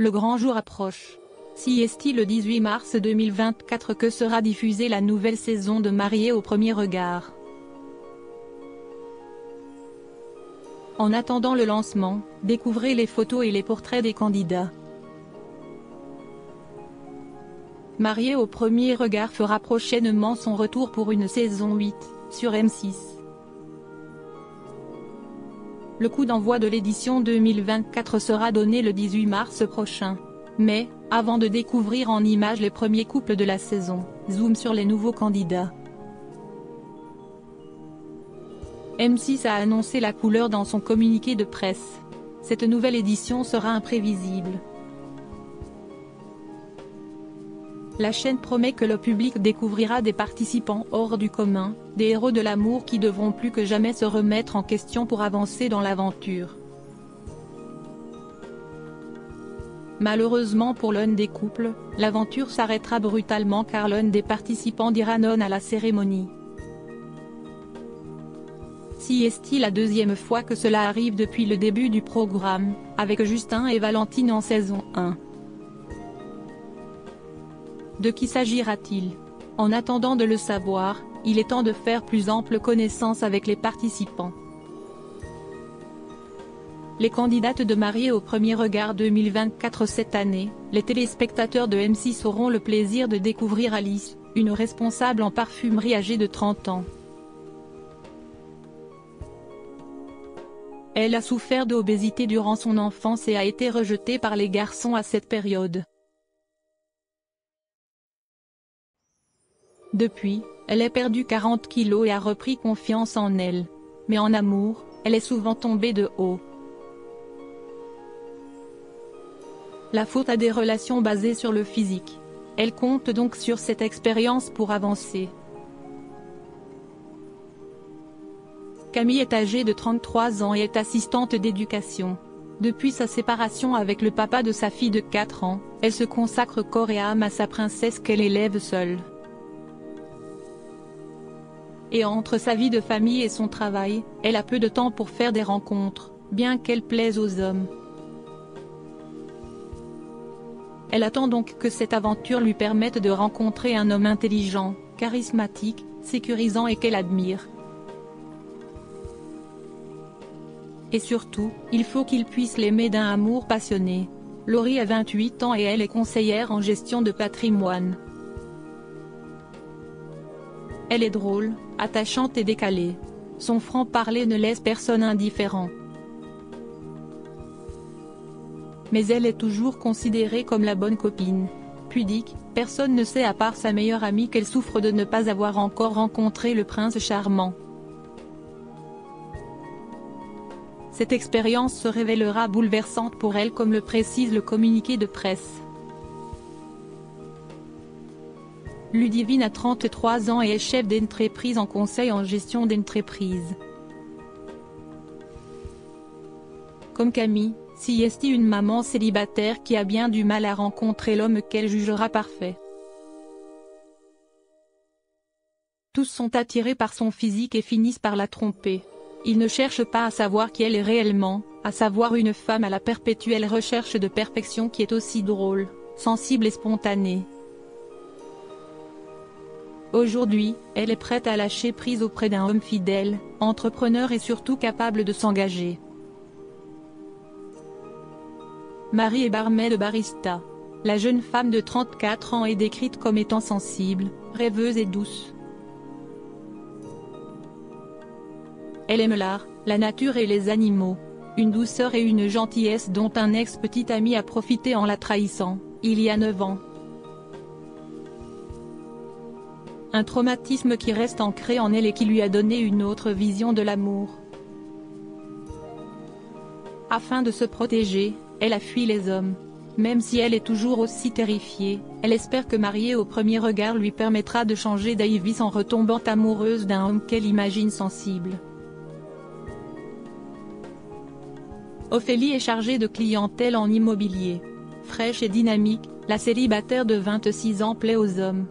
Le grand jour approche. CST le 18 mars 2024 que sera diffusée la nouvelle saison de Mariés au premier regard. En attendant le lancement, découvrez les photos et les portraits des candidats. Mariés au premier regard fera prochainement son retour pour une saison 8, sur M6. Le coup d'envoi de l'édition 2024 sera donné le 18 mars prochain. Mais, avant de découvrir en images les premiers couples de la saison, zoom sur les nouveaux candidats. M6 a annoncé la couleur dans son communiqué de presse. Cette nouvelle édition sera imprévisible. La chaîne promet que le public découvrira des participants hors du commun, des héros de l'amour qui devront plus que jamais se remettre en question pour avancer dans l'aventure. Malheureusement pour l'un des couples, l'aventure s'arrêtera brutalement car l'un des participants dira non à la cérémonie. C'est la deuxième fois que cela arrive depuis le début du programme, avec Justin et Valentine en saison 1. De qui s'agira-t-il? En attendant de le savoir, il est temps de faire plus ample connaissance avec les participants. Les candidates de Mariés au premier regard 2024 cette année, les téléspectateurs de M6 auront le plaisir de découvrir Alice, une responsable en parfumerie âgée de 30 ans. Elle a souffert d'obésité durant son enfance et a été rejetée par les garçons à cette période. Depuis, elle a perdu 40 kilos et a repris confiance en elle. Mais en amour, elle est souvent tombée de haut. La faute à des relations basées sur le physique. Elle compte donc sur cette expérience pour avancer. Camille est âgée de 33 ans et est assistante d'éducation. Depuis sa séparation avec le papa de sa fille de 4 ans, elle se consacre corps et âme à sa princesse qu'elle élève seule. Et entre sa vie de famille et son travail, elle a peu de temps pour faire des rencontres, bien qu'elle plaise aux hommes. Elle attend donc que cette aventure lui permette de rencontrer un homme intelligent, charismatique, sécurisant et qu'elle admire. Et surtout, il faut qu'il puisse l'aimer d'un amour passionné. Laurie a 28 ans et elle est conseillère en gestion de patrimoine. Elle est drôle, attachante et décalée. Son franc-parler ne laisse personne indifférent. Mais elle est toujours considérée comme la bonne copine. Pudique, personne ne sait à part sa meilleure amie qu'elle souffre de ne pas avoir encore rencontré le prince charmant. Cette expérience se révélera bouleversante pour elle comme le précise le communiqué de presse. Ludivine a 33 ans et est chef d'entreprise en conseil en gestion d'entreprise. Comme Camille, c'est une maman célibataire qui a bien du mal à rencontrer l'homme qu'elle jugera parfait. Tous sont attirés par son physique et finissent par la tromper. Ils ne cherchent pas à savoir qui elle est réellement, à savoir une femme à la perpétuelle recherche de perfection qui est aussi drôle, sensible et spontanée. Aujourd'hui, elle est prête à lâcher prise auprès d'un homme fidèle, entrepreneur et surtout capable de s'engager. Marie est barmaid barista. La jeune femme de 34 ans est décrite comme étant sensible, rêveuse et douce. Elle aime l'art, la nature et les animaux. Une douceur et une gentillesse dont un ex-petit ami a profité en la trahissant, il y a 9 ans. Un traumatisme qui reste ancré en elle et qui lui a donné une autre vision de l'amour. Afin de se protéger, elle a fui les hommes. Même si elle est toujours aussi terrifiée, elle espère que Mariés au premier regard lui permettra de changer d'avis en retombant amoureuse d'un homme qu'elle imagine sensible. Ophélie est chargée de clientèle en immobilier. Fraîche et dynamique, la célibataire de 26 ans plaît aux hommes.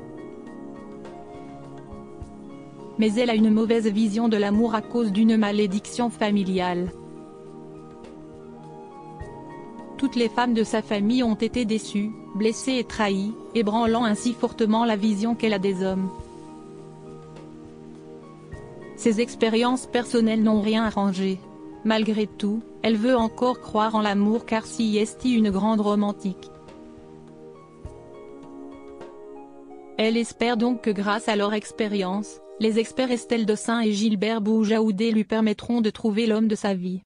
Mais elle a une mauvaise vision de l'amour à cause d'une malédiction familiale. Tout toutes les femmes de sa famille ont été déçues, blessées et trahies, ébranlant ainsi fortement la vision qu'elle a des hommes. Ses expériences personnelles n'ont rien arrangé. Malgré tout, elle veut encore croire en l'amour car si est une grande romantique. Elle espère donc que grâce à leur expérience, les experts Estelle Dossin et Gilbert Boujaoudé lui permettront de trouver l'homme de sa vie.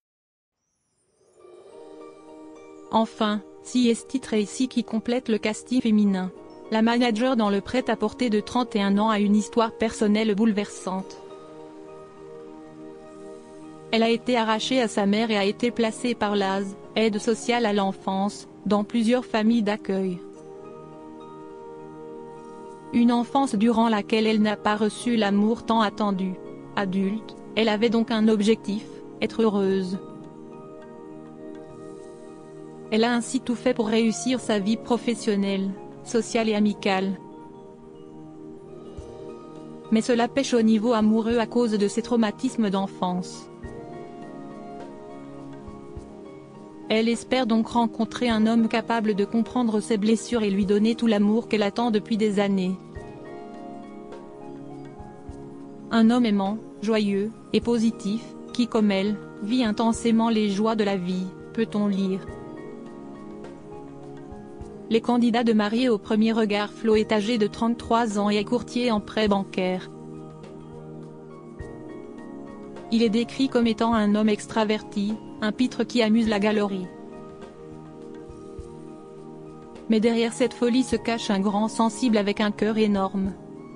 Enfin, si est Tracy qui complète le casting féminin. La manager dans le prêt-à-porter de 31 ans a une histoire personnelle bouleversante. Elle a été arrachée à sa mère et a été placée par l'ASE, aide sociale à l'enfance, dans plusieurs familles d'accueil. Une enfance durant laquelle elle n'a pas reçu l'amour tant attendu. Adulte, elle avait donc un objectif, être heureuse. Elle a ainsi tout fait pour réussir sa vie professionnelle, sociale et amicale. Mais cela pêche au niveau amoureux à cause de ses traumatismes d'enfance. Elle espère donc rencontrer un homme capable de comprendre ses blessures et lui donner tout l'amour qu'elle attend depuis des années. Un homme aimant, joyeux, et positif, qui comme elle, vit intensément les joies de la vie, peut-on lire. Les candidats de mariés au premier regard. Flo est âgé de 33 ans et est courtier en prêt bancaire. Il est décrit comme étant un homme extraverti, un pitre qui amuse la galerie. Mais derrière cette folie se cache un grand sensible avec un cœur énorme.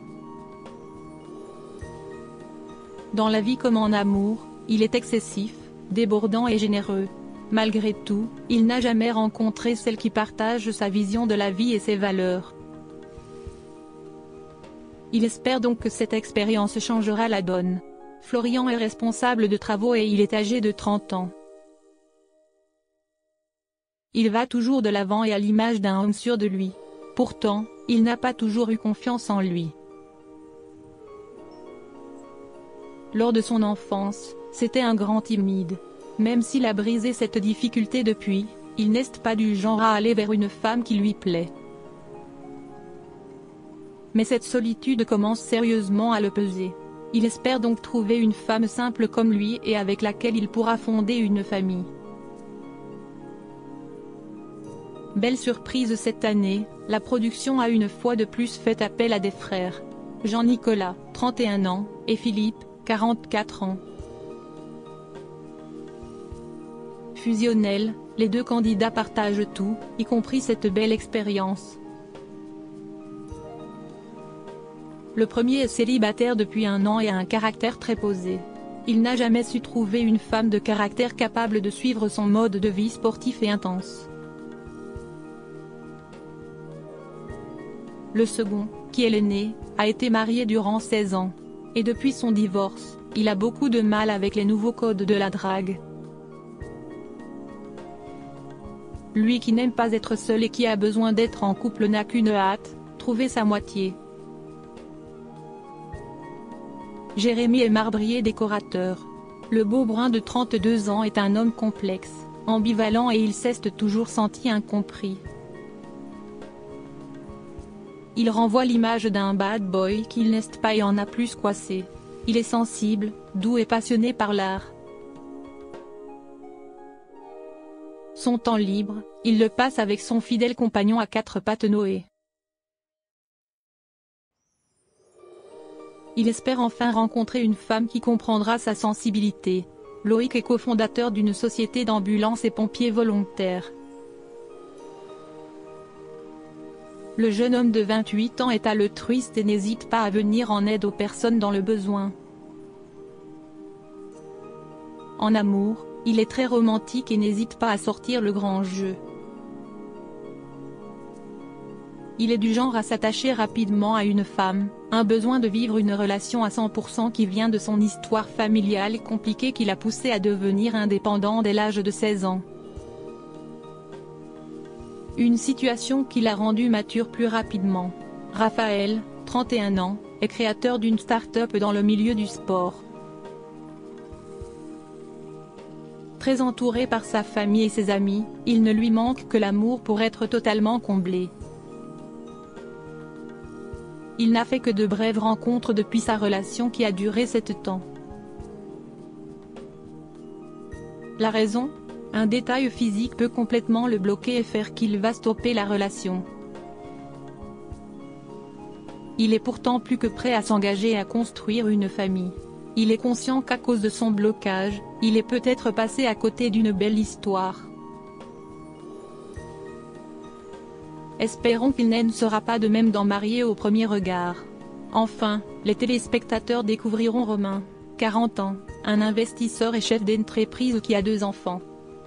Dans la vie comme en amour, il est excessif, débordant et généreux. Malgré tout, il n'a jamais rencontré celle qui partage sa vision de la vie et ses valeurs. Il espère donc que cette expérience changera la donne. Florian est responsable de travaux et il est âgé de 30 ans. Il va toujours de l'avant et à l'image d'un homme sûr de lui. Pourtant, il n'a pas toujours eu confiance en lui. Lors de son enfance, c'était un grand timide. Même s'il a brisé cette difficulté depuis, il n'est pas du genre à aller vers une femme qui lui plaît. Mais cette solitude commence sérieusement à le peser. Il espère donc trouver une femme simple comme lui et avec laquelle il pourra fonder une famille. Belle surprise cette année, la production a une fois de plus fait appel à des frères. Jean-Nicolas, 31 ans, et Philippe, 44 ans. Fusionnels, les deux candidats partagent tout, y compris cette belle expérience. Le premier est célibataire depuis 1 an et a un caractère très posé. Il n'a jamais su trouver une femme de caractère capable de suivre son mode de vie sportif et intense. Le second, qui est l'aîné, a été marié durant 16 ans. Et depuis son divorce, il a beaucoup de mal avec les nouveaux codes de la drague. Lui qui n'aime pas être seul et qui a besoin d'être en couple n'a qu'une hâte, trouver sa moitié. Jérémy est marbrier décorateur. Le beau brun de 32 ans est un homme complexe, ambivalent et il s'est toujours senti incompris. Il renvoie l'image d'un bad boy qu'il n'est pas et en a plus coincé. Il est sensible, doux et passionné par l'art. Son temps libre, il le passe avec son fidèle compagnon à 4 pattes Noé. Il espère enfin rencontrer une femme qui comprendra sa sensibilité. Loïc est cofondateur d'une société d'ambulance et pompiers volontaires. Le jeune homme de 28 ans est altruiste et n'hésite pas à venir en aide aux personnes dans le besoin. En amour, il est très romantique et n'hésite pas à sortir le grand jeu. Il est du genre à s'attacher rapidement à une femme, un besoin de vivre une relation à 100% qui vient de son histoire familiale compliquée qui l'a poussé à devenir indépendant dès l'âge de 16 ans. Une situation qui l'a rendu mature plus rapidement. Raphaël, 31 ans, est créateur d'une start-up dans le milieu du sport. Très entouré par sa famille et ses amis, il ne lui manque que l'amour pour être totalement comblé. Il n'a fait que de brèves rencontres depuis sa relation qui a duré 7 ans. La raison ? Un détail physique peut complètement le bloquer et faire qu'il va stopper la relation. Il est pourtant plus que prêt à s'engager et à construire une famille. Il est conscient qu'à cause de son blocage, il est peut-être passé à côté d'une belle histoire. Espérons qu'il ne sera pas de même dans Marié au premier regard. Enfin, les téléspectateurs découvriront Romain, 40 ans, un investisseur et chef d'entreprise qui a 2 enfants.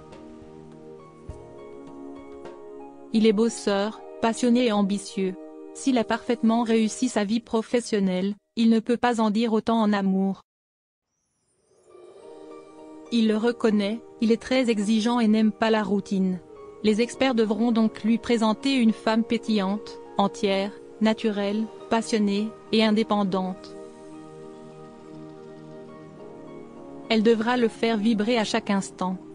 Il est bosseur, passionné et ambitieux. S'il a parfaitement réussi sa vie professionnelle, il ne peut pas en dire autant en amour. Il le reconnaît, il est très exigeant et n'aime pas la routine. Les experts devront donc lui présenter une femme pétillante, entière, naturelle, passionnée, et indépendante. Elle devra le faire vibrer à chaque instant.